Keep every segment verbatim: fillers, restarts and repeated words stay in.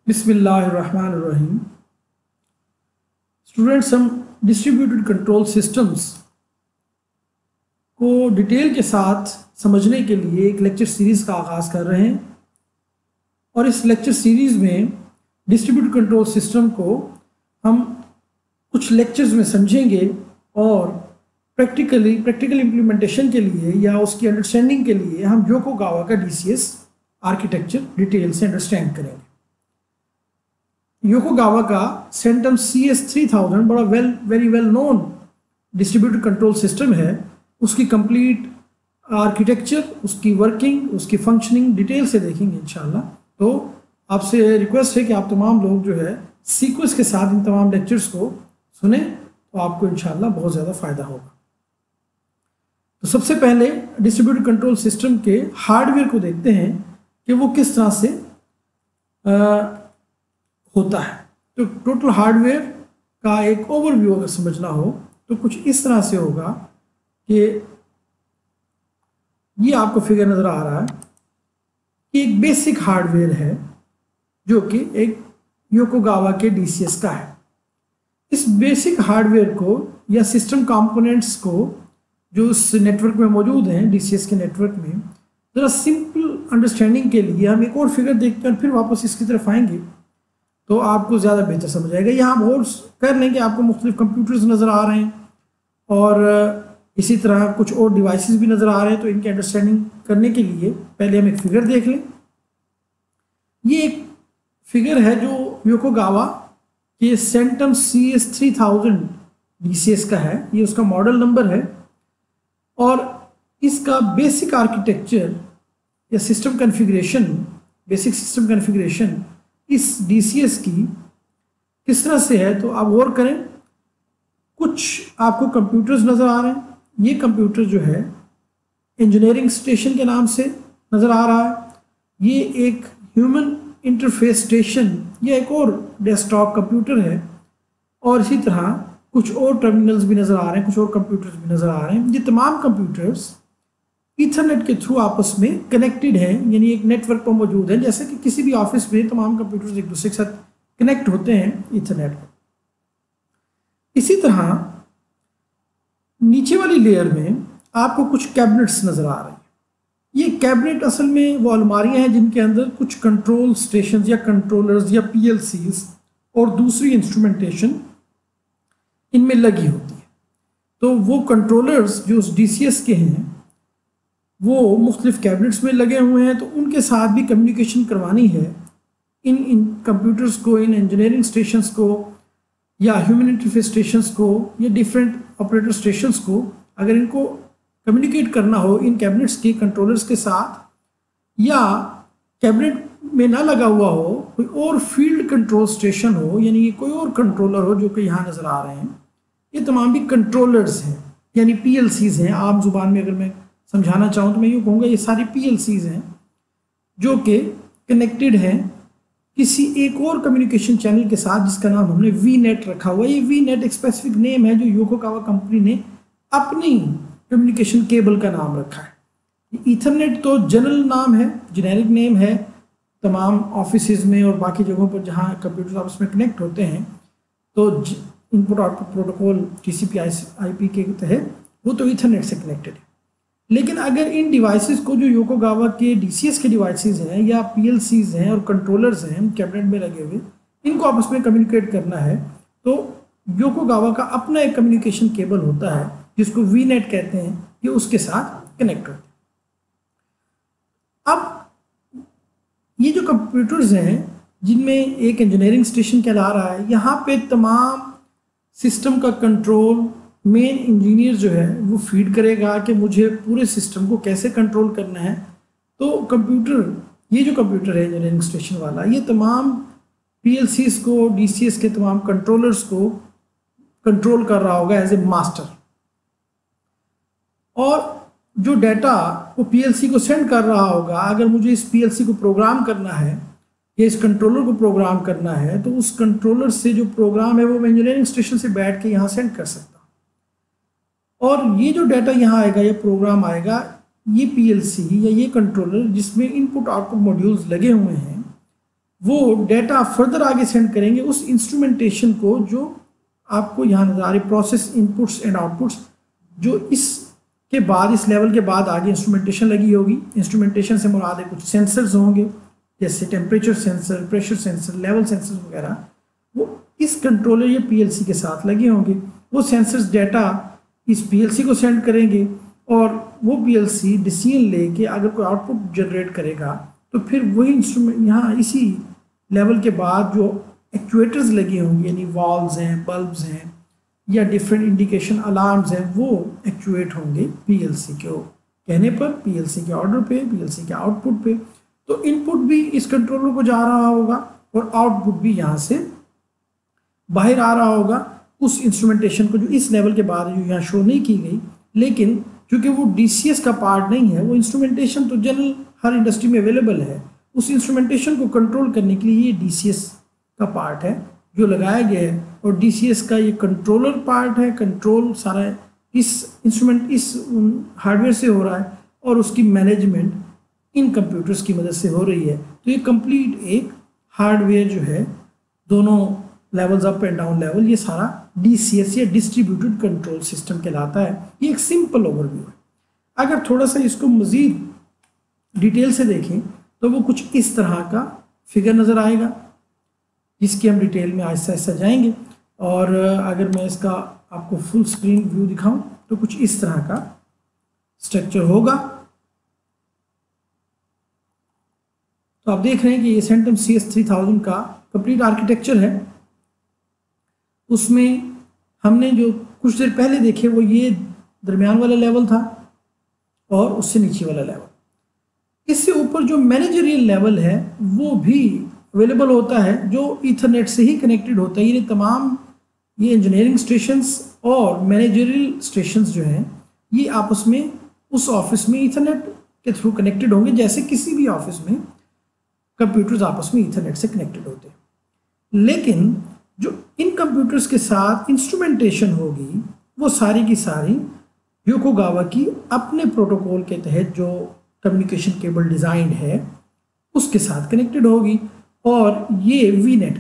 बिस्मिल्लाहिर्रहमानिर्रहीम। स्टूडेंट्स, हम distributed control systems को डिटेल के साथ समझने के लिए एक लेक्चर सीरीज़ का आगाज़ कर रहे हैं और इस लेक्चर सीरीज़ में डिस्ट्रीब्यूटेड कंट्रोल सिस्टम को हम कुछ लेक्चर्स में समझेंगे और प्रैक्टिकली प्रैक्टिकल इम्प्लीमेंटेशन के लिए या उसकी अंडरस्टैंडिंग के लिए हम योकोगावा का डीसीएस आर्किटेक्चर डिटेल से अंडरस्टैंड करेंगे। योकोगावा का Centum C S three thousand बड़ा well very well known distributed control system है। उसकी कंप्लीट आर्किटेक्चर, उसकी वर्किंग, उसकी फंक्शनिंग डिटेल से देखेंगे इंशाल्लाह। तो आपसे रिक्वेस्ट है कि आप तमाम लोग जो है सीक्वेंस के साथ इन तमाम लेक्चर्स को सुने, तो आपको इंशाल्लाह बहुत ज़्यादा फ़ायदा होगा। तो सबसे पहले डिस्ट्रीब्यूटेड कंट्रोल सिस्टम के हार्डवेयर को देखते हैं कि वो किस तरह से आ, होता है। तो टोटल हार्डवेयर का एक ओवरव्यू अगर समझना हो तो कुछ इस तरह से होगा कि ये आपको फिगर नज़र आ रहा है कि एक बेसिक हार्डवेयर है जो कि एक योकोगावा के डीसीएस का है। इस बेसिक हार्डवेयर को या सिस्टम कंपोनेंट्स को जो उस नेटवर्क में मौजूद हैं, डीसीएस के नेटवर्क में, ज़रा सिंपल अंडरस्टैंडिंग के लिए हम एक और फिगर देखते हैं और फिर वापस इसकी तरफ आएंगे तो आपको ज़्यादा बेहतर समझ आएगा। यहाँ हम और कर लें कि आपको मुख्तलिफ कंप्यूटर्स नज़र आ रहे हैं और इसी तरह कुछ और डिवाइसेस भी नज़र आ रहे हैं। तो इनकी अंडरस्टैंडिंग करने के लिए पहले हम एक फ़िगर देख लें। ये एक फिगर है जो योकोगावा के Centum C S three thousand D C S का है। ये उसका मॉडल नंबर है और इसका बेसिक आर्किटेक्चर या system configuration, basic system configuration इस डी सी एस की किस तरह से है। तो आप गौर करें, कुछ आपको कंप्यूटर्स नज़र आ रहे हैं। ये कंप्यूटर जो है इंजीनियरिंग स्टेशन के नाम से नज़र आ रहा है। ये एक ह्यूमन इंटरफेस स्टेशन या एक और डेस्कटॉप कंप्यूटर है और इसी तरह कुछ और टर्मिनल्स भी नज़र आ रहे हैं, कुछ और कंप्यूटर्स भी नज़र आ रहे हैं। ये तमाम कंप्यूटर्स ईथरनेट के थ्रू आपस में कनेक्टेड हैं, यानी एक नेटवर्क पर मौजूद है। जैसे कि किसी भी ऑफिस में तमाम कंप्यूटर्स एक दूसरे के साथ कनेक्ट होते हैं ईथरनेट पर। इसी तरह नीचे वाली लेयर में आपको कुछ कैबिनेट्स नज़र आ रहे हैं। ये कैबिनेट असल में वो अलमारियां हैं जिनके अंदर कुछ कंट्रोल स्टेशंस या कंट्रोलर्स या पीएलसीज और दूसरी इंस्ट्रूमेंटेशन इनमें लगी होती है। तो वो कंट्रोलर्स जो उस डीसीएस के हैं वो मुख्तलिफ कैबिनेट्स में लगे हुए हैं, तो उनके साथ भी कम्युनिकेशन करवानी है इन इन कंप्यूटर्स को, इन इंजीनियरिंग स्टेशंस को या ह्यूमन इंटरफेस स्टेशंस को या डिफरेंट ऑपरेटर स्टेशंस को। अगर इनको कम्युनिकेट करना हो इन कैबिनेट्स के कंट्रोलर्स के साथ, या कैबिनेट में ना लगा हुआ हो कोई और फील्ड कंट्रोल स्टेशन हो, यानी ये कोई और कंट्रोलर हो जो कि यहाँ नज़र आ रहे हैं, ये तमाम भी कंट्रोलर्स हैं यानी पीएलसीज हैं। आम जुबान में अगर मैं समझाना चाहूँ तो मैं यूँ कहूँगा ये सारी पीएलसीज हैं जो कि कनेक्टेड हैं किसी एक और कम्युनिकेशन चैनल के साथ जिसका नाम हमने वी नेट रखा हुआ है। ये वी नेट एक स्पेसिफिक नेम है जो योकोगावा कंपनी ने अपनी कम्युनिकेशन केबल का नाम रखा है। ईथरनेट तो जनरल नाम है, जेनेरिक नेम है तमाम ऑफिसेज में और बाकी जगहों पर जहाँ कंप्यूटर आपस में कनेक्ट होते हैं। तो input output protocol TCP IP के तहत वो तो ईथरनेट से कनेक्टेड है। लेकिन अगर इन डिवाइसेस को जो योकोगावा के डीसीएस के डिवाइसेस हैं या पीएलसीज हैं और कंट्रोलर्स हैं कैबिनेट में लगे हुए, इनको आपस में कम्युनिकेट करना है तो योकोगावा का अपना एक कम्युनिकेशन केबल होता है जिसको वी नेट कहते हैं, ये उसके साथ कनेक्ट होते हैं। अब ये जो कंप्यूटर्स हैं जिनमें एक इंजीनियरिंग स्टेशन कहला रहा है, यहाँ पे तमाम सिस्टम का कंट्रोल मेन इंजीनियर जो है वो फीड करेगा कि मुझे पूरे सिस्टम को कैसे कंट्रोल करना है। तो कंप्यूटर, ये जो कंप्यूटर है इंजीनियरिंग स्टेशन वाला, ये तमाम पीएलसीज को, डीसीएस के तमाम कंट्रोलर्स को कंट्रोल कर रहा होगा एज ए मास्टर। और जो डाटा वो पीएलसी को सेंड कर रहा होगा, अगर मुझे इस पीएलसी को प्रोग्राम करना है या इस कंट्रोलर को प्रोग्राम करना है तो उस कंट्रोलर से जो प्रोग्राम है वो मैं इंजीनियरिंग स्टेशन से बैठ के यहाँ सेंड कर सकता हूँ। और ये जो डाटा यहाँ आएगा, ये प्रोग्राम आएगा, ये पीएलसी या ये कंट्रोलर जिसमें इनपुट आउटपुट मॉड्यूल्स लगे हुए हैं, वो डेटा फर्दर आगे सेंड करेंगे उस इंस्ट्रूमेंटेशन को जो आपको यहाँ नजर आ रही प्रोसेस इनपुट्स एंड आउटपुट्स, जो इस के बाद इस लेवल के बाद आगे इंस्ट्रूमेंटेशन लगी होगी। इंस्ट्रूमेंटेशन से मुराद है कुछ सेंसर्स होंगे जैसे temperature sensor, pressure sensor, level sensor वगैरह, वो इस कंट्रोलर या पीएलसी के साथ लगे होंगे। वो सेंसर्स डेटा इस पीएलसी को सेंड करेंगे और वो पीएलसी डिसीजन लेके अगर कोई आउटपुट जनरेट करेगा तो फिर वही इंस्ट्रूमेंट यहाँ इसी लेवल के बाद जो एक्चुएटर्स लगे होंगे यानी वॉल्व्स हैं, बल्ब्स हैं या डिफरेंट इंडिकेशन अलार्म्स हैं, वो एक्चुएट होंगे पीएलसी के कहने पर, पीएलसी के ऑर्डर पे, पीएलसी के आउटपुट पे। तो इनपुट भी इस कंट्रोलर को जा रहा होगा और आउटपुट भी यहाँ से बाहर आ रहा होगा उस इंस्ट्रूमेंटेशन को जो इस लेवल के बाद जो यहाँ शो नहीं की गई, लेकिन क्योंकि वो डीसीएस का पार्ट नहीं है, वो इंस्ट्रूमेंटेशन तो जनरल हर इंडस्ट्री में अवेलेबल है, उस इंस्ट्रूमेंटेशन को कंट्रोल करने के लिए ये डीसीएस का पार्ट है जो लगाया गया है। और डीसीएस का ये कंट्रोलर पार्ट है, कंट्रोल सारा इस इंस्ट्रूमेंट इस हार्डवेयर से हो रहा है और उसकी मैनेजमेंट इन कंप्यूटर्स की मदद से हो रही है। तो ये कंप्लीट एक हार्डवेयर जो है दोनों levels up and down level, ये सारा डीसीएस या डिस्ट्रीब्यूटेड कंट्रोल सिस्टम कहलाता है। ये एक सिंपल ओवरव्यू है। अगर थोड़ा सा इसको मज़ीद डिटेल से देखें तो वो कुछ इस तरह का फिगर नज़र आएगा जिसकी हम डिटेल में आहिस्ता आहिस्ता जाएंगे। और अगर मैं इसका आपको फुल स्क्रीन व्यू दिखाऊं तो कुछ इस तरह का स्ट्रक्चर होगा। तो आप देख रहे हैं कि ये Centum C S three thousand का कंप्लीट आर्किटेक्चर है। उसमें हमने जो कुछ देर पहले देखे वो ये दरमियान वाला लेवल था और उससे नीचे वाला लेवल। इससे ऊपर जो मैनेजरियल लेवल है वो भी अवेलेबल होता है जो ईथरनेट से ही कनेक्टेड होता है। ये तमाम ये इंजीनियरिंग स्टेशंस और मैनेजरियल स्टेशंस जो हैं ये आपस में उस ऑफिस में ईथरनेट के थ्रू कनेक्टेड होंगे, जैसे किसी भी ऑफिस में कंप्यूटर्स आपस में ईथरनेट से कनेक्टेड होते हैं। लेकिन जो इन कंप्यूटर्स के साथ इंस्ट्रूमेंटेशन होगी वो सारी की सारी योकोगावा की अपने प्रोटोकॉल के तहत जो कम्युनिकेशन केबल डिज़ाइन है उसके साथ कनेक्टेड होगी और ये वी नेट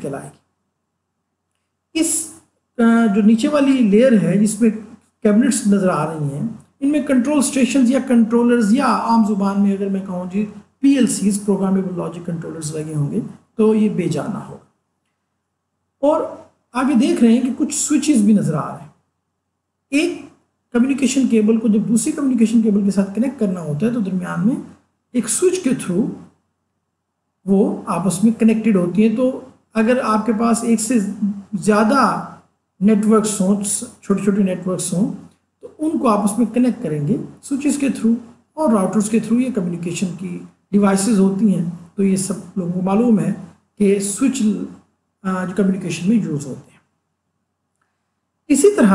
कहलाएगी। इस जो नीचे वाली लेयर है जिसमें कैबिनेट्स नज़र आ रही हैं, इनमें कंट्रोल स्टेशंस या कंट्रोलर्स या आम जुबान में अगर मैं कहूँ जी पीएलसीज, प्रोग्रामेबल लॉजिक कंट्रोलर्स लगे होंगे तो ये बेजाना होगा। और आगे देख रहे हैं कि कुछ स्विचेस भी नज़र आ रहे हैं। एक कम्युनिकेशन केबल को जब दूसरी कम्युनिकेशन केबल के साथ कनेक्ट करना होता है तो दरमियान में एक स्विच के थ्रू वो आपस में कनेक्टेड होती हैं। तो अगर आपके पास एक से ज़्यादा नेटवर्क्स हों, छोटे छोटे नेटवर्क्स हों, तो उनको आपस में कनेक्ट करेंगे स्विचेस के थ्रू और राउटर्स के थ्रू। ये कम्युनिकेशन की डिवाइसेस होती हैं। तो ये सब लोगों को मालूम है कि स्विच जो कम्युनिकेशन में यूज़ होते हैं। इसी तरह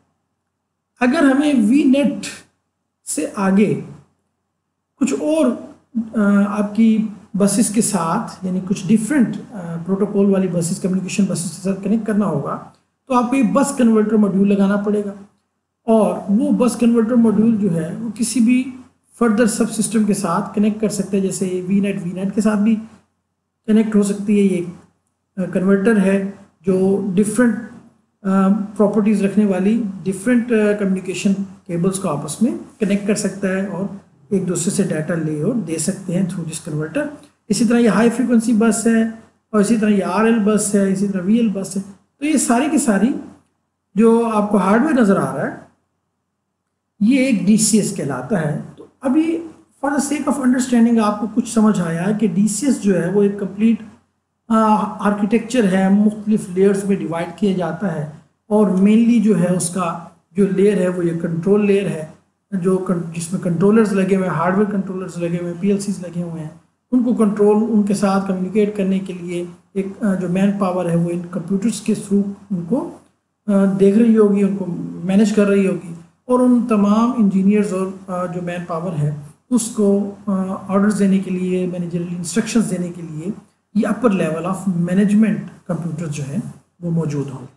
अगर हमें वी नेट से आगे कुछ और आपकी बसेस के साथ यानी कुछ डिफरेंट प्रोटोकॉल वाली बसेस, कम्युनिकेशन बसेस के साथ कनेक्ट करना होगा तो आपको एक बस कन्वर्टर मॉड्यूल लगाना पड़ेगा। और वो बस कन्वर्टर मॉड्यूल जो है वो किसी भी फर्दर सब सिस्टम के साथ कनेक्ट कर सकते हैं। जैसे ये वी नेट वी नेट के साथ भी कनेक्ट हो सकती है। ये कन्वर्टर है जो डिफरेंट प्रॉपर्टीज़ रखने वाली डिफरेंट कम्युनिकेशन केबल्स को आपस में कनेक्ट कर सकता है और एक दूसरे से डाटा ले और दे सकते हैं थ्रू दिस कन्वर्टर। इसी तरह ये हाई फ्रीक्वेंसी बस है और इसी तरह ये आर एल बस है, इसी तरह वी एल बस है। तो ये सारी की सारी जो आपको हार्डवेयर नज़र आ रहा है ये एक डी सी एस कहलाता है। तो अभी for the sake of understanding आपको कुछ समझ आया है कि डी सी एस जो है वो एक कंप्लीट आर्किटेक्चर है, मुख्तलिफ लेयर्स में डिवाइड किया जाता है और मेनली जो है उसका जो लेयर है वो ये कंट्रोल लेयर है जो जिसमें कंट्रोलर्स लगे हुए हैं, हार्डवेयर कंट्रोलर्स लगे हुए हैं, पी एल सीज लगे हुए हैं। उनको कंट्रोल उनके साथ कम्युनिकेट करने के लिए एक जो मैन पावर है वो इन कंप्यूटर्स के थ्रू उनको देख रही होगी, उनको मैनेज कर रही होगी और उन तमाम इंजीनियर्स और जो मैन पावर है उसको ऑर्डर्स देने के लिए, मैनेजरियल इंस्ट्रक्शंस देने के लिए ये upper level of management computer जो है वो मौजूद होंगे।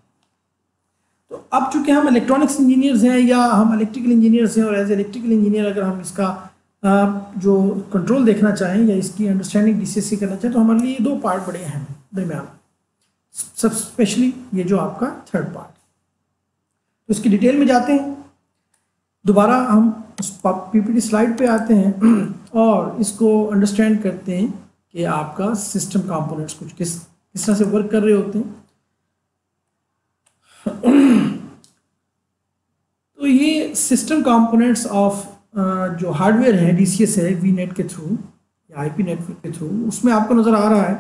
तो अब चूँकि हम इलेक्ट्रॉनिक्स इंजीनियर्स हैं या हम इलेक्ट्रिकल इंजीनियर्स हैं और एज इलेक्ट्रिकल इंजीनियर अगर हम इसका आप जो कंट्रोल देखना चाहें या इसकी अंडरस्टैंडिंग डीसीएस की करना चाहें तो हमारे लिए दो पार्ट बड़े अहम हैं दरमियान, सब स्पेशली ये जो आपका थर्ड पार्ट। तो इसकी डिटेल में जाते हैं, दोबारा हम उस पीपीटी स्लाइड पे आते हैं और इसको अंडरस्टैंड करते हैं कि आपका सिस्टम कंपोनेंट्स कुछ किस किस तरह से वर्क कर रहे होते हैं। तो ये सिस्टम कंपोनेंट्स ऑफ जो हार्डवेयर है डीसीएस है वी नेट के थ्रू या आईपी नेटवर्क के थ्रू, उसमें आपको नज़र आ रहा है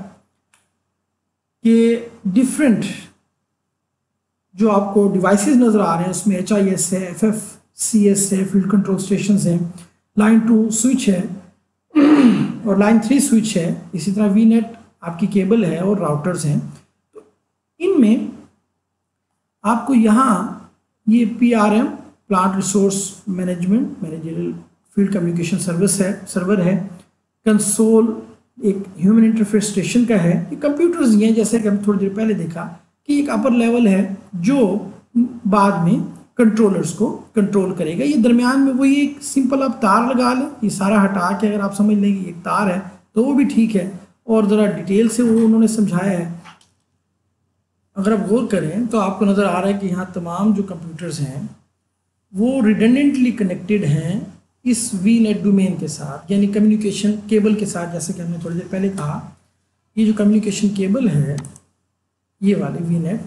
कि डिफरेंट जो आपको डिवाइसेस नज़र आ रहे हैं उसमें एच आई एस है, एफ एफ सी एस है, फील्ड कंट्रोल स्टेशन है, लाइन टू स्विच है और लाइन थ्री स्विच है, इसी तरह वी नेट आपकी केबल है और राउटर्स हैं। तो इनमें आपको यहाँ ये P R M plant resource management managerial field communication service है सर्वर है, कंसोल एक ह्यूमन इंटरफेस स्टेशन का है, ये कंप्यूटर्स ही हैं जैसे कि हम थोड़ी देर पहले देखा कि एक अपर लेवल है जो बाद में कंट्रोलर्स को कंट्रोल करेगा। ये दरमियान में वही एक सिंपल आप तार लगा लें, ये सारा हटा के अगर आप समझ लें कि एक तार है तो वो भी ठीक है, और ज़रा डिटेल से वो उन्होंने समझाया है। अगर आप गौर करें तो आपको नज़र आ रहा है कि यहाँ तमाम जो कंप्यूटर्स हैं वो रिडंडेंटली कनेक्टेड हैं इस वी नेट डोमेन के साथ, यानी कम्युनिकेशन केबल के साथ। जैसे कि हमने थोड़ी देर पहले कहा, ये जो कम्युनिकेशन केबल है ये वाली वी नेट,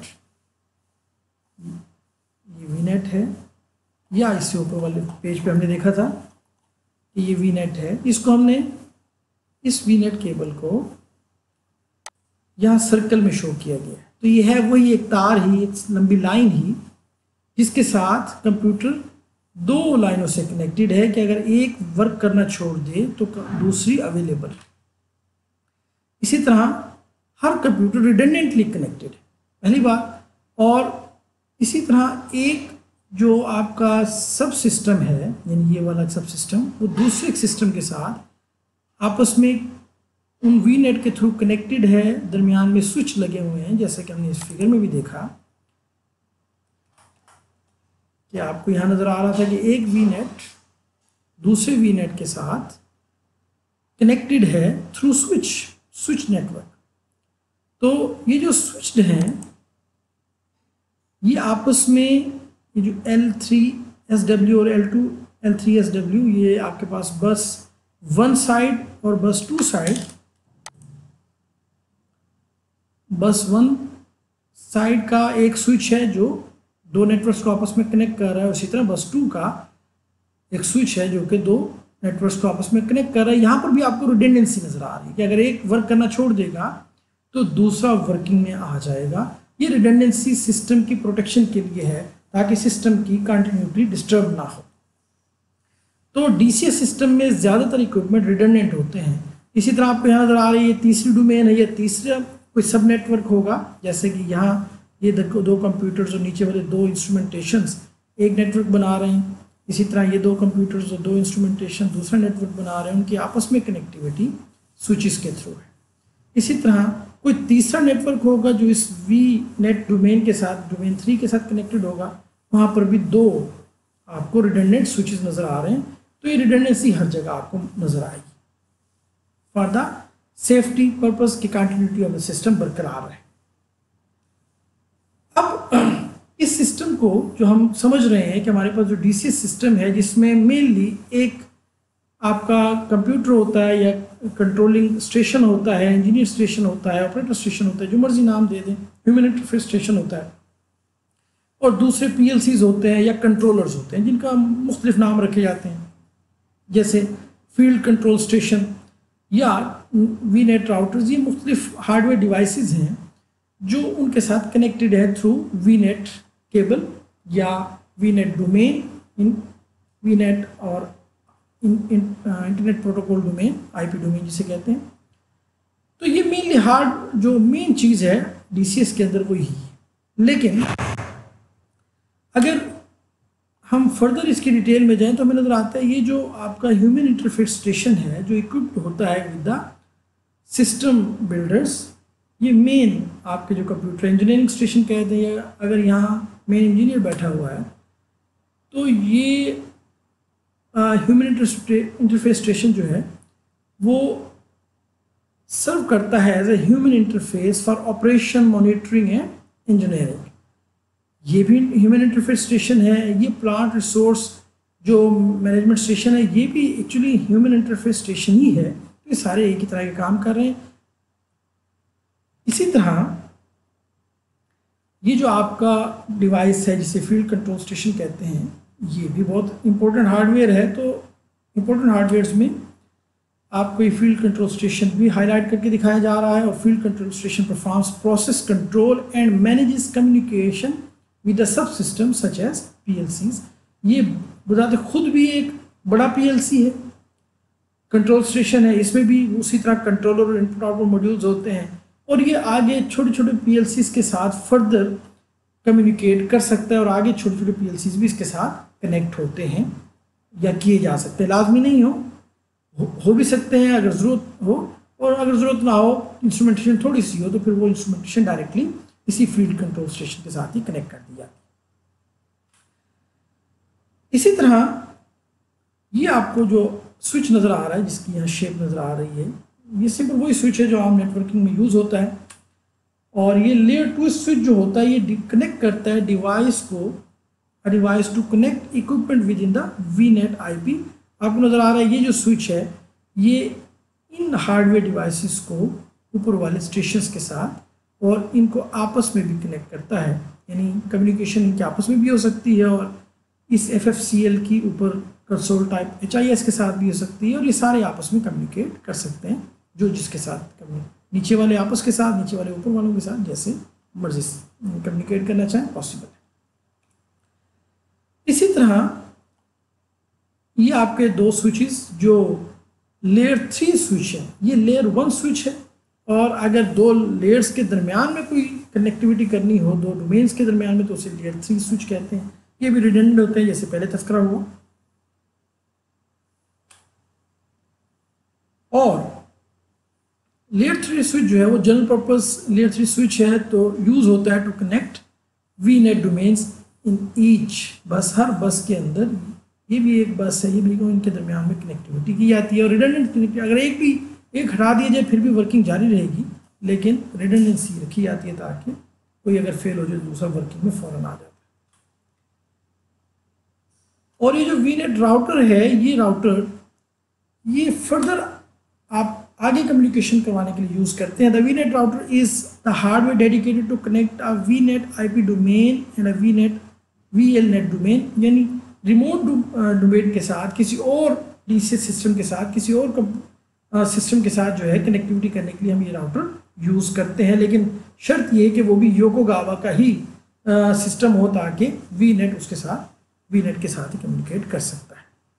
ये वी नेट है, या इससे ऊपर वाले पेज पे हमने देखा था कि ये वी नेट है। इसको हमने इस वी नेट केबल को यहाँ सर्कल में शो किया गया है। तो ये है वही एक तार ही, एक लंबी लाइन ही जिसके साथ कंप्यूटर दो लाइनों से कनेक्टेड है कि अगर एक वर्क करना छोड़ दे तो दूसरी अवेलेबल है। इसी तरह हर कंप्यूटर रिडंडेंटली कनेक्टेड है, पहली बात। और इसी तरह एक जो आपका सब सिस्टम है, यानी ये वाला सब सिस्टम, वो दूसरे सिस्टम के साथ आपस में उन वी नेट के थ्रू कनेक्टेड है, दरमियान में स्विच लगे हुए हैं, जैसे कि हमने इस फिगर में भी देखा कि आपको यहाँ नज़र आ रहा था कि एक वी नेट दूसरे वी नेट के साथ कनेक्टेड है थ्रू स्विच स्विच नेटवर्क। तो ये जो स्विच्ड हैं ये आपस में, ये जो एल थ्री एस डब्ल्यू और L two L three S W, ये आपके पास बस वन साइड और bus two side, bus one side का एक स्विच है जो दो नेटवर्क्स को आपस में कनेक्ट कर रहा है, उसी तरह बस टू का एक स्विच है जो कि दो नेटवर्क्स को आपस में कनेक्ट कर रहा है। यहाँ पर भी आपको रिडंडेंसी नज़र आ रही है कि अगर एक वर्क करना छोड़ देगा तो दूसरा वर्किंग में आ जाएगा। ये रिडंडेंसी सिस्टम की प्रोटेक्शन के लिए है ताकि सिस्टम की कंटिन्यूटी डिस्टर्ब ना हो। तो डीसीएस सिस्टम में ज़्यादातर इक्विपमेंट रिडंडेंट होते हैं। इसी तरह आपको यहाँ नज़र आ रही है तीसरी डोमेन है, या तीसरा कोई सब नेटवर्क होगा, जैसे कि यहाँ ये दो कंप्यूटर्स और नीचे वाले दो इंस्ट्रूमेंटेशंस एक नेटवर्क बना रहे हैं। इसी तरह ये दो कंप्यूटर्स और दो इंस्ट्रूमेंटेशन दूसरा नेटवर्क बना रहे हैं, उनकी आपस में कनेक्टिविटी स्विचेस के थ्रू है। इसी तरह कोई तीसरा नेटवर्क होगा जो इस वी नेट डोमेन के साथ, डोमेन थ्री के साथ कनेक्टेड होगा, वहाँ पर भी दो आपको रिडंडेंट स्विचेस नज़र आ रहे हैं। तो ये रिडंडेंसी हर जगह आपको नज़र आएगी फॉर द सेफ्टी पर्पस की कंटिन्यूटी ऑफ द सिस्टम बरकरार है। अब इस सिस्टम को जो हम समझ रहे हैं कि हमारे पास जो डीसीएस सिस्टम है जिसमें मेनली एक आपका कंप्यूटर होता है या कंट्रोलिंग स्टेशन होता है, इंजीनियर स्टेशन होता है, ऑपरेटर स्टेशन होता है, जो मर्जी नाम दे दें, ह्यूमन इंटरफेस स्टेशन होता है, और दूसरे पीएलसीज होते हैं या कंट्रोलर्स होते हैं जिनका मुख्तलिफ नाम रखे जाते हैं, जैसे फील्ड कंट्रोल स्टेशन या वी नेट राउटर्स। ये मुख्तलिफ हार्डवेयर डिवाइसेस हैं जो उनके साथ कनेक्टेड है थ्रू वी नेट केबल या वी नेट डोमेन, इन वी नेट और internet protocol domain, IP domain जिसे कहते हैं। तो ये मेनली हार्ड जो मेन चीज़ है डीसीएस के अंदर वही है। लेकिन अगर हम फर्दर इसकी डिटेल में जाएं तो हमें नज़र आता है ये जो आपका ह्यूमन इंटरफेस स्टेशन है जो इक्विप्ड होता है विद द सिस्टम बिल्डर्स, ये मेन आपके जो कंप्यूटर इंजीनियरिंग स्टेशन कहते हैं, या अगर यहाँ मेन इंजीनियर बैठा हुआ है तो ये ह्यूमन इंटरफेस स्टेशन जो है वो सर्व करता है as a human interface for operation monitoring and engineering. ये भी ह्यूमन इंटरफेस स्टेशन है। ये प्लांट रिसोर्स जो मैनेजमेंट स्टेशन है ये भी एक्चुअली ह्यूमन इंटरफेस स्टेशन ही है। तो ये सारे एक ही तरह के काम कर रहे हैं। इसी तरह ये जो आपका डिवाइस है जिसे फील्ड कंट्रोल स्टेशन कहते हैं, ये भी बहुत इंपॉर्टेंट हार्डवेयर है। तो इंपॉर्टेंट हार्डवेयर्स में आपको ये फील्ड कंट्रोल स्टेशन भी हाईलाइट करके दिखाया जा रहा है। और field control station performs process control and manages communication with the sub system such as PLCs. ये बताते खुद भी एक बड़ा पीएलसी है, कंट्रोल स्टेशन है। इसमें भी उसी तरह कंट्रोलर और इनपुट आउटपुट मॉड्यूल्स होते हैं। और ये आगे छोटे छोटे पीएलसीज के साथ फर्दर कम्युनिकेट कर सकता है और आगे छोटे छोटे पीएलसीज भी इसके साथ कनेक्ट होते हैं या किए जा सकते हैं। लाजमी नहीं हो, हो, हो भी सकते हैं अगर ज़रूरत हो, और अगर ज़रूरत ना हो, इंस्ट्रूमेंटेशन थोड़ी सी हो, तो फिर वो इंस्ट्रूमेंटेशन डायरेक्टली इसी फील्ड कंट्रोल स्टेशन के साथ ही कनेक्ट कर दी जाती है। इसी तरह ये आपको जो स्विच नज़र आ रहा है, जिसकी यहाँ शेप नज़र आ रही है, ये सिंपल वही स्विच है जो आम नेटवर्किंग में यूज़ होता है। और ये लेयर टू स्विच जो होता है ये कनेक्ट करता है डिवाइस को, device to connect equipment within the V net I P. आपको नज़र आ रहा है ये जो स्विच है ये इन हार्डवेयर डिवाइसेस को ऊपर वाले स्टेशंस के साथ और इनको आपस में भी कनेक्ट करता है। यानी कम्युनिकेशन इनके आपस में भी हो सकती है और इस एफ एफ सी एल की ऊपर console type H I S के साथ भी हो सकती है। और ये सारे आपस में कम्युनिकेट कर सकते हैं, जो जिसके साथ नीचे वाले आपस के साथ, नीचे वाले ऊपर वालों के साथ जैसे मर्जी कम्युनिकेट करना चाहें पॉसिबल है। इसी तरह ये आपके दो स्विचेस जो लेयर थ्री स्विच है, ये लेयर वन स्विच है। और अगर दो लेयर्स के दरमियान में कोई कनेक्टिविटी करनी हो, दो डोमेन्स के दरमियान में, तो उसे लेयर थ्री स्विच कहते हैं। ये भी रिडंडेंट होते हैं जैसे पहले तस्करा हुआ। और लेयर थ्री स्विच जो है वो general purpose layer three switch है, तो यूज़ होता है to connect V net domains in each bus. हर बस के अंदर, ये भी एक बस है, ये भी इनके दरमियान में कनेक्टिविटी की जाती है। और रिडंडेंट कनेक्टिविटी, अगर एक भी एक हटा दिया जाए फिर भी वर्किंग जारी रहेगी, लेकिन रिडंडेंसी रखी जाती है ताकि कोई अगर फेल हो जाए दूसरा वर्किंग में फ़ौरन आ जाता है। और ये जो वी नेट राउटर है, ये राउटर ये फर्दर आप आगे कम्युनिकेशन करवाने के लिए यूज़ करते हैं। The V net router is the hardware dedicated to connect a V net I P domain and a V net V L net domain. यानी रिमोट डोमेन के साथ किसी और डी सी एस सिस्टम के साथ, किसी और सिस्टम के साथ जो है कनेक्टिविटी करने के लिए हम ये राउटर यूज़ करते हैं। लेकिन शर्त ये कि वो भी योकोगावा का ही सिस्टम हो ताकि वी नेट उसके साथ वी नेट के साथ ही कम्युनिकेट कर सकता है।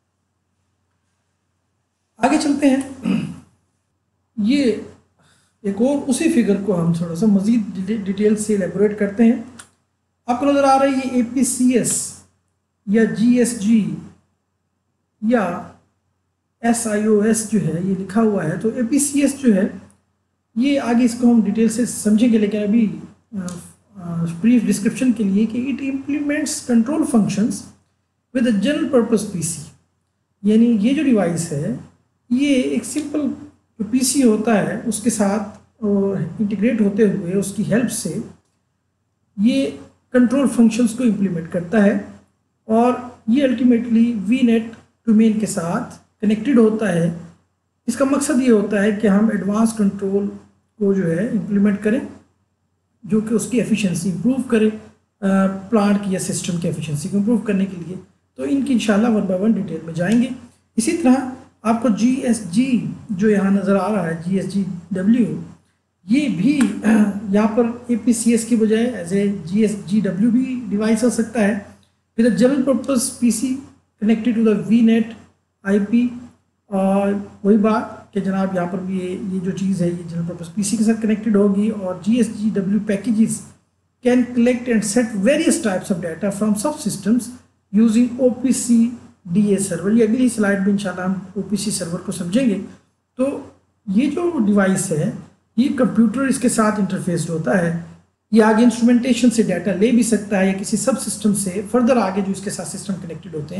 आगे चलते हैं। ये एक और उसी फिगर को हम थोड़ा सा मज़ीद डिटेल से एलेबोरेट करते हैं। आपको नज़र आ रहा है ये ए पी सी एस या जी एस जी या एस आई ओ एस जो है ये लिखा हुआ है। तो ए पी सी एस जो है ये आगे इसको हम डिटेल से समझेंगे, लेकिन अभी ब्रीफ डिस्क्रिप्शन के लिए कि it implements control functions with a general purpose PC. यानी ये जो डिवाइस है ये एक सिंपल जो पीसी होता है उसके साथ इंटीग्रेट होते हुए उसकी हेल्प से ये कंट्रोल फंक्शंस को इम्प्लीमेंट करता है। और ये अल्टीमेटली वी नेट डोमेन के साथ कनेक्टेड होता है। इसका मकसद ये होता है कि हम एडवांस कंट्रोल को जो है इम्प्लीमेंट करें जो कि उसकी एफिशिएंसी इंप्रूव करे, प्लांट की या सिस्टम की एफिशिएंसी को इंप्रूव करने के लिए। तो इनकी इंशाल्लाह वन बाय वन डिटेल में जाएंगे। इसी तरह आपको जी एस जी जो यहाँ नज़र आ रहा है, जी एस जी डब्ल्यू, ये भी यहाँ पर ए पी सी एस की बजाय as a G S G W भी डिवाइस हो सकता है with a general purpose P C connected to the V net I P. और वही बात कि जनाब यहाँ पर भी ये ये जो चीज़ है ये जनरल पर्पस पी सी के साथ कनेक्टेड होगी। और G S G W packages can collect and set various types of data from sub systems using O P C D A server. ये अगली स्लाइड में इंशाल्लाह हम ओ पी सी सर्वर को समझेंगे। तो ये जो डिवाइस है ये कंप्यूटर इसके साथ इंटरफेस्ड होता है। ये आगे इंस्ट्रूमेंटेशन से डाटा ले भी सकता है या किसी सब सिस्टम से फर्दर आगे जो इसके साथ सिस्टम कनेक्टेड होते हैं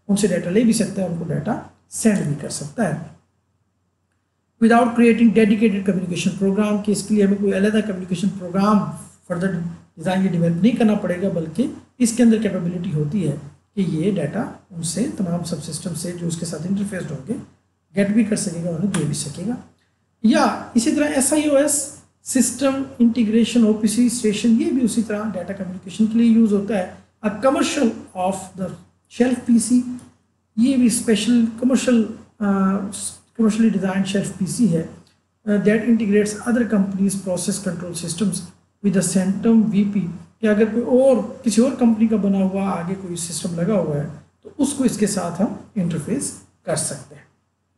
उनसे डाटा ले भी सकता है, उनको डाटा सेंड भी कर सकता है without creating dedicated communication program. कि इसके लिए हमें कोई अलग कम्युनिकेशन प्रोग्राम फर्दर डिज़ाइन या डेवलप नहीं करना पड़ेगा, बल्कि इसके अंदर कैपेबिलिटी होती है कि ये डाटा उनसे तमाम सब सिस्टम से जो उसके साथ इंटरफेस्ड होंगे गेट भी कर सकेगा, उन्हें दे भी सकेगा। या इसी तरह S I O S system integration O P C station, ये भी उसी तरह डाटा कम्युनिकेशन के लिए यूज़ होता है। A commercial off the shelf P C, ये भी special commercial commercially design shelf P C है that integrates other companies process control systems with the Centum V P. कि अगर कोई और किसी और कंपनी का बना हुआ आगे कोई सिस्टम लगा हुआ है तो उसको इसके साथ हम इंटरफेस कर सकते हैं।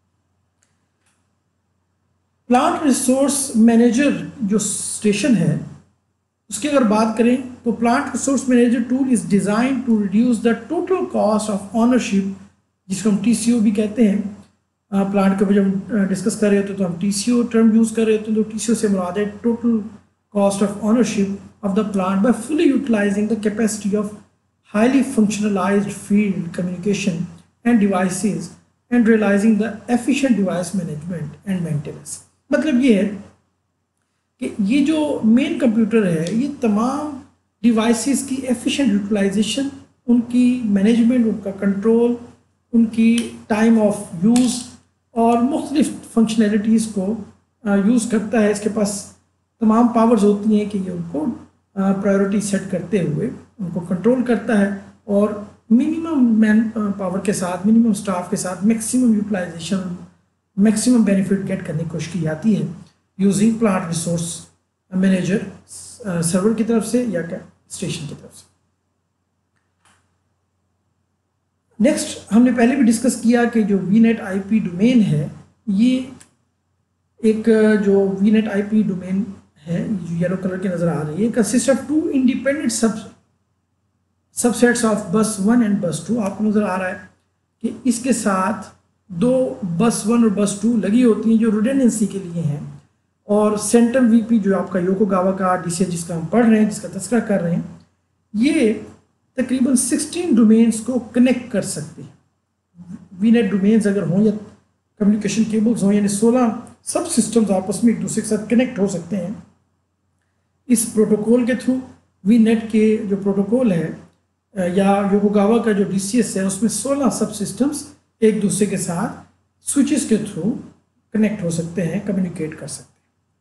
प्लांट रिसोर्स मैनेजर जो स्टेशन है उसकी अगर बात करें तो plant resource manager tool is design to reduce the total cost of ownership, जिसको हम टी सी ओ भी कहते हैं। प्लांट के ऊपर जब डिस्कस कर रहे होते तो हम T C O term use कर रहे होते हैं, तो टी सी ओ से मुराद है total cost of ownership of the plant by fully utilizing the capacity of highly functionalized field communication and devices and realizing the efficient device management and maintenance। मतलब ये है कि ये जो मेन कंप्यूटर है ये तमाम डिवाइसेस की एफिशिएंट यूटिलाइजेशन, उनकी मैनेजमेंट, उनका कंट्रोल, उनकी टाइम ऑफ यूज़ और मुख्तलिफ फंक्शनैलिटीज़ को यूज़ करता है। इसके पास तमाम पावर्स होती हैं कि ये उनको प्रायोरिटी सेट करते हुए उनको कंट्रोल करता है और मिनिमम मैन पावर के साथ, मिनिमम स्टाफ के साथ maximum utilization, maximum benefit get करने की कोशिश की जाती है using plant resource manager server की तरफ से या क्या स्टेशन की तरफ से। नेक्स्ट हमने पहले भी डिस्कस किया कि जो V net I P domain है, ये एक जो V net I P domain है जो येलो कलर की नज़र आ रही है, consist of two independent sub subsets of bus one and bus two. आपको नज़र आ रहा है कि इसके साथ दो बस वन और बस टू लगी होती हैं जो रिडंडेंसी के लिए हैं, और सेंट्रल वीपी जो आपका योकोगावा का डीसीएस जिसका हम पढ़ रहे हैं, जिसका तस्करा कर रहे हैं, ये तकरीबन सोलह डोमेन्स को कनेक्ट कर सकते हैं। वी नेट डोमेन्स अगर हों या कम्युनिकेशन केबल्स हों, यानी सोलह सब सिस्टम्स आपस में एक दूसरे के साथ कनेक्ट हो सकते हैं इस प्रोटोकॉल के थ्रू। वी नेट के जो प्रोटोकॉल है या योकोगावा का जो डीसीएस है उसमें सोलह सब सिस्टम्स एक दूसरे के साथ स्विचेस के थ्रू कनेक्ट हो सकते हैं, कम्युनिकेट कर सकते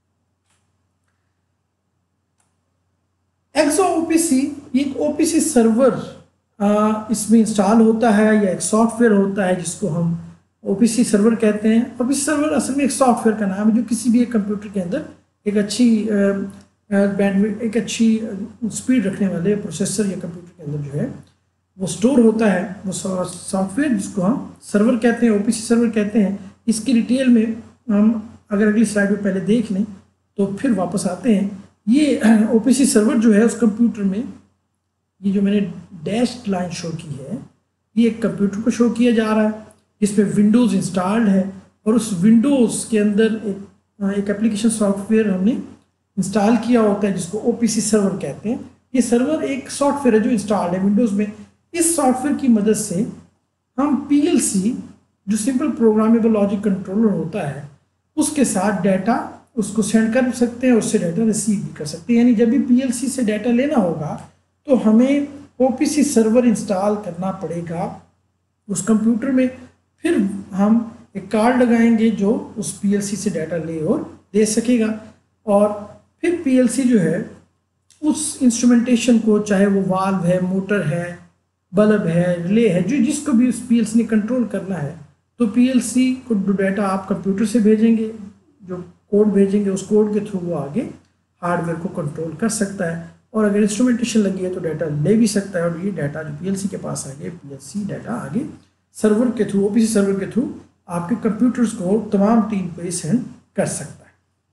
हैं। एक्सो ओपीसी, एक ओपीसी सर्वर इसमें इंस्टॉल होता है या एक सॉफ्टवेयर होता है जिसको हम ओपीसी सर्वर कहते हैं। ओपीसी सर्वर असल में एक सॉफ्टवेयर का नाम है जो किसी भी एक कंप्यूटर के अंदर एक अच्छी बैंडविड्थ, एक अच्छी स्पीड रखने वाले प्रोसेसर या कंप्यूटर के अंदर जो है वो स्टोर होता है, वो सॉफ्टवेयर जिसको हम सर्वर कहते हैं, ओपीसी सर्वर कहते हैं। इसकी डिटेल में हम अगर अगली स्लाइड में पहले देख लें तो फिर वापस आते हैं। ये ओपीसी सर्वर जो है उस कंप्यूटर में, ये जो मैंने डैश लाइन शो की है, ये एक कंप्यूटर को शो किया जा रहा है जिसमें विंडोज़ इंस्टॉल्ड है, और उस विंडोज़ के अंदर एक एक एप्लीकेशन सॉफ्टवेयर हमने इंस्टॉल किया होता है जिसको ओपीसी सर्वर कहते हैं। ये सर्वर एक सॉफ्टवेयर है जो इंस्टॉल्ड है विंडोज़ में। इस सॉफ्टवेयर की मदद से हम पीएलसी जो सिंपल प्रोग्रामेबल लॉजिक कंट्रोलर होता है उसके साथ डाटा उसको सेंड कर सकते हैं, उससे डाटा रिसीव भी कर सकते हैं। यानी जब भी पीएलसी से डाटा लेना होगा तो हमें ओपीसी सर्वर इंस्टॉल करना पड़ेगा उस कंप्यूटर में, फिर हम एक कार्ड लगाएंगे जो उस पीएलसी से डाटा ले और दे सकेगा, और फिर पीएलसी जो है उस इंस्ट्रूमेंटेशन को, चाहे वो वाल्व है, मोटर है, बल्ब है, रिले है, जो जिसको भी उस पीएलसी ने कंट्रोल करना है, तो पीएलसी को जो डाटा आप कंप्यूटर से भेजेंगे, जो कोड भेजेंगे, उस कोड के थ्रू वो आगे हार्डवेयर को कंट्रोल कर सकता है, और अगर इंस्ट्रूमेंटेशन लगी है तो डाटा ले भी सकता है, और ये डाटा जो पीएलसी के पास आ गया, पीएलसी डाटा आगे सर्वर के थ्रू, ओपीसी सर्वर के थ्रू आपके कंप्यूटर्स को, तमाम टीम को ये सेंड कर सकता है।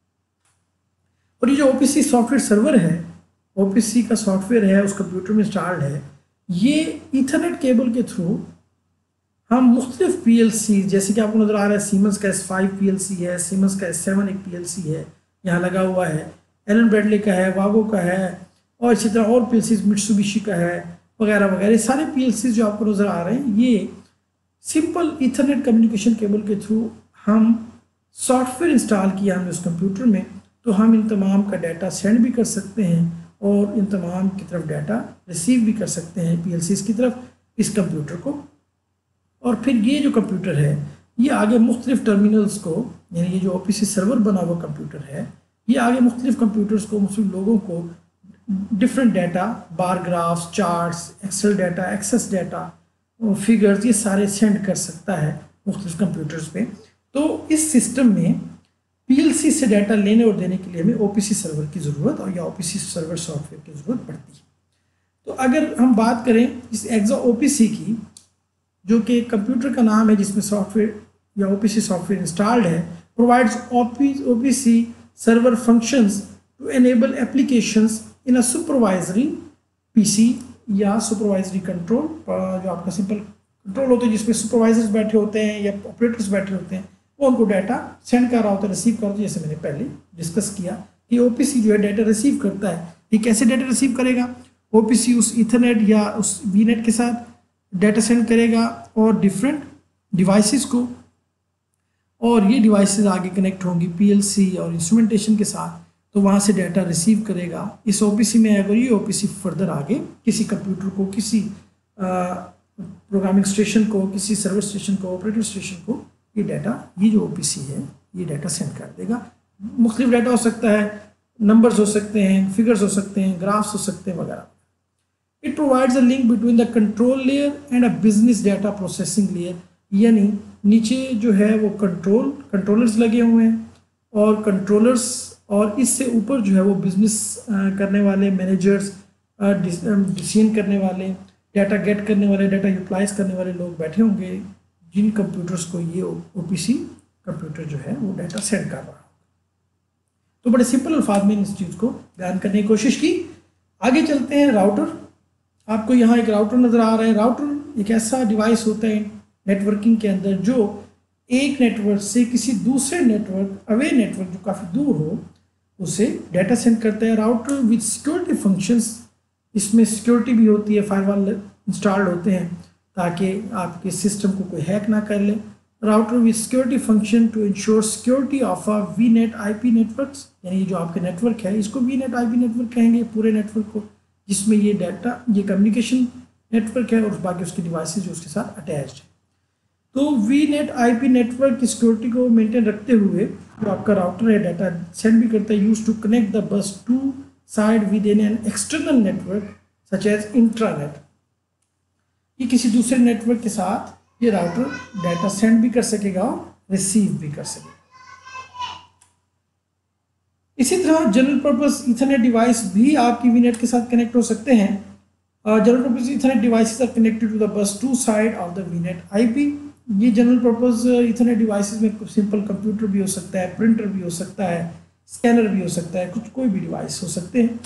और ये जो ओपीसी सॉफ्टवेयर सर्वर है, ओपीसी का सॉफ्टवेयर है, उस कंप्यूटर में इंस्टॉल्ड है, ये ईथरनेट केबल के थ्रू हम मुख्तलिफ पीएलसी, जैसे कि आपको नज़र आ रहा है सीमेंस का एस फाइव पीएलसी है, सीमेंस का एस सेवन एक पीएलसी है यहाँ लगा हुआ है, एलन ब्रैडली का है, वागो का है, और इसी तरह और पीएलसी मित्सुबिशी का है, वगैरह वगैरह। सारे पीएलसी जो आपको नज़र आ रहे हैं ये सिंपल ईथरनेट कम्युनिकेशन केबल के थ्रू हम सॉफ्टवेयर इंस्टॉल किया हमने उस कंप्यूटर में, तो हम इन तमाम का डाटा सेंड भी कर सकते हैं और इन तमाम की तरफ डाटा रिसीव भी कर सकते हैं पीएलसीज़ की तरफ इस कंप्यूटर को। और फिर ये जो कंप्यूटर है ये आगे मुख्तलिफ टर्मिनल्स को, यानी ये जो ओपीसी सर्वर बना हुआ कंप्यूटर है, ये आगे मुख्तलिफ कंप्यूटर्स को, मुख्तलिफ लोगों को different data, bar graphs, charts, Excel data, access data, figures, ये सारे सेंड कर सकता है मुख्तलिफ कंप्यूटर्स पे। तो इस सिस्टम में पीएलसी से डाटा लेने और देने के लिए हमें ओपीसी सर्वर की ज़रूरत और या ओपीसी सर्वर सॉफ्टवेयर की ज़रूरत पड़ती है। तो अगर हम बात करें इस एक्सा ओपीसी की, जो कि कंप्यूटर का नाम है जिसमें सॉफ्टवेयर या ओपीसी सॉफ्टवेयर इंस्टॉल्ड है, provides OPC server functions to enable applications in a supervisory PC या सुपरवाइजरी कंट्रोल, जो आपका सिंपल कंट्रोल होता है जिसमें सुपरवाइजर्स बैठे होते हैं या ऑपरेटर्स बैठे होते हैं, वो उनको डाटा सेंड कर रहा होता है, रिसीव कर रहा होता है। जैसे मैंने पहले डिस्कस किया कि ओपीसी जो है डाटा रिसीव करता है। ये कैसे डाटा रिसीव करेगा? ओपीसी उस ईथरनेट या उस वीनेट के साथ डाटा सेंड करेगा और डिफरेंट डिवाइसेस को, और ये डिवाइसेस आगे कनेक्ट होंगी पीएलसी और इंस्ट्रूमेंटेशन के साथ, तो वहाँ से डाटा रिसीव करेगा इस ओपीसी में। अगर ये ओपीसी फर्दर आगे किसी कंप्यूटर को, किसी प्रोग्रामिंग स्टेशन को, किसी सर्वर स्टेशन को, ऑपरेटिंग स्टेशन को, ये डाटा, ये जो ओपीसी है ये डाटा सेंड कर देगा। मुख्तलिफ डाटा हो सकता है, नंबर्स हो सकते हैं, फिगर्स हो सकते हैं, ग्राफ्स हो सकते हैं वगैरह। It provides a link between the control layer and a business data processing layer, यानी नीचे जो है वो कंट्रोल कंट्रोलर्स लगे हुए हैं और कंट्रोलर्स, और इससे ऊपर जो है वो बिजनेस करने वाले मैनेजर्स, डिसीजन करने वाले, डाटा गेट करने वाले, डाटा यूटिलाइज करने वाले लोग बैठे होंगे, जिन कंप्यूटर्स को ये ओपीसी कंप्यूटर जो है वो डाटा सेंड कर रहा है। तो बड़े सिंपल अल्फाज में इस चीज़ को बयान करने की कोशिश की। आगे चलते हैं। राउटर, आपको यहाँ एक राउटर नज़र आ रहा है। राउटर एक ऐसा डिवाइस होता है नेटवर्किंग के अंदर जो एक नेटवर्क से किसी दूसरे नेटवर्क, अवे नेटवर्क जो काफ़ी दूर हो, उसे डाटा सेंड करता है। राउटर विद सिक्योरिटी फंक्शंस, इसमें सिक्योरिटी भी होती है, फायरवॉल इंस्टॉल्ड होते हैं ताकि आपके सिस्टम को कोई हैक ना कर ले। Router with security function to ensure security of a V net IP networks, यानी जो आपके नेटवर्क है इसको वीनेट आईपी नेटवर्क कहेंगे, पूरे नेटवर्क को, जिसमें ये डाटा, ये कम्युनिकेशन नेटवर्क है और बाकी उसके डिवाइसेस जो उसके साथ अटैच्ड है। तो वीनेट आईपी नेटवर्क की सिक्योरिटी को मेंटेन रखते हुए जो आपका राउटर है डाटा सेंड भी करता है, use to connect the bus two side within an external network such as intranet. ये किसी दूसरे नेटवर्क के साथ ये राउटर डाटा सेंड भी कर सकेगा और रिसीव भी कर सकेगा। इसी तरह जनरल पर्पस ईथरनेट डिवाइस भी आपकी वीनेट के साथ कनेक्ट हो सकते हैं। General purpose Ethernet devices are connected to the bus two side of the V net IP. ये जनरल पर्पस ईथरनेट डिवाइसेस में सिंपल कंप्यूटर भी हो सकता है, प्रिंटर भी हो सकता है, स्कैनर भी हो सकता है, कुछ कोई भी डिवाइस हो सकते हैं।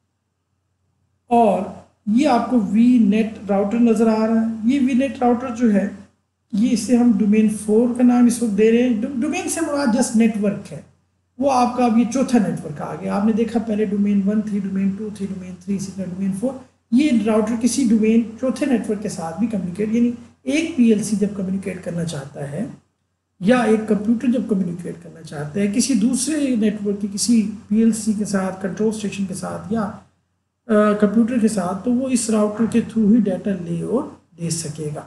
और ये आपको वी नेट राउटर नज़र आ रहा है। ये वी नेट राउटर जो है ये इसे हम डोमेन फोर का नाम इस वक्त दे रहे हैं। डोमेन से मुराद जस्ट नेटवर्क है, वो आपका अब ये चौथा नेटवर्क आ गया। आपने देखा पहले डोमेन वन थी, डोमेन टू थी, डोमेन थ्री, इसी तरह डोमेन फोर। ये राउटर किसी डोमेन चौथे नेटवर्क के साथ भी कम्युनिकेट, यानी एक पीएलसी जब कम्युनिकेट करना चाहता है या एक कंप्यूटर जब कम्युनिकेट करना चाहता है किसी दूसरे नेटवर्क के किसी पीएलसी के साथ, कंट्रोल स्टेशन के साथ या कंप्यूटर के साथ, तो वो इस राउटर के थ्रू ही डाटा ले और दे सकेगा।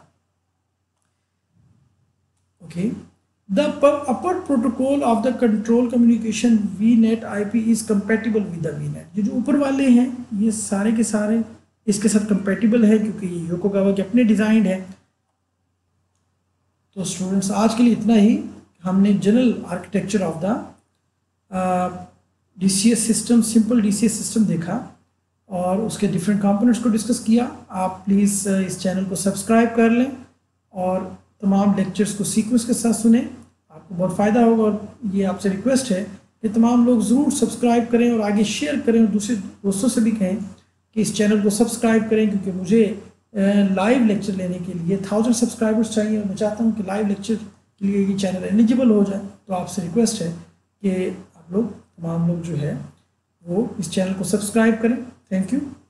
Okay, the upper protocol of the control communication V net I P is compatible with the V net. ये जो ऊपर वाले हैं ये सारे के सारे इसके साथ कंपेटिबल है क्योंकि ये योकोगावा के अपने डिज़ाइन है। तो स्टूडेंट्स आज के लिए इतना ही। हमने general architecture of the D C S system, simple D C S system देखा और उसके डिफरेंट कंपोनेंट्स को डिस्कस किया। आप प्लीज़ इस चैनल को सब्सक्राइब कर लें और तमाम लेक्चर्स को सीक्वेंस के साथ सुने, आपको बहुत फ़ायदा होगा। और ये आपसे रिक्वेस्ट है कि तमाम लोग ज़रूर सब्सक्राइब करें और आगे शेयर करें और दूसरे दोस्तों से भी कहें कि इस चैनल को सब्सक्राइब करें, क्योंकि मुझे लाइव लेक्चर लेने के लिए थाउजेंड सब्सक्राइबर्स चाहिए और मैं चाहता हूँ कि लाइव लेक्चर के लिए ये चैनल एलिजिबल हो जाए। तो आपसे रिक्वेस्ट है कि आप लोग तमाम लोग जो है वो इस चैनल को सब्सक्राइब करें। Thank you.